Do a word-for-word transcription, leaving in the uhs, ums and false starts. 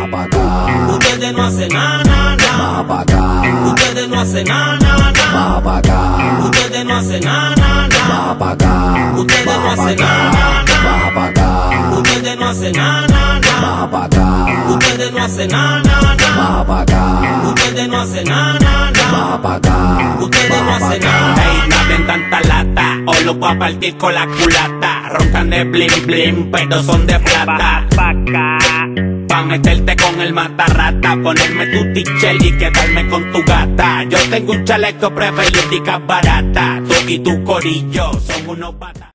pa' acá. Ustedes no hacen nada, nada, nada. Baja pa' acá. Ustedes no hacen nada, nada, nada. Baja pa' acá. Ustedes no hacen nada, nada, nada. Baja pa' acá. Ustedes no Baja pa' hacen acá. nada, nada. Baja pa' acá. Ustedes no hacen nada, nada, nada. Baja pa' acá. Ustedes no hacen nada, nada, nada. Baja pa' acá. Ustedes no hacen nada, nada, nada. Baja pa' acá. Ustedes no Baja pa' hacen acá. nada. Ey, no den tanta lata, o los voy a partir con la culata. Roncan de blim blim, pero son de plata. Pa' meterte con el matarrata, ponerme tu tichel y quedarme con tu gata. Yo tengo un chaleco prevenido barata, tú y tu corillo son unos patas.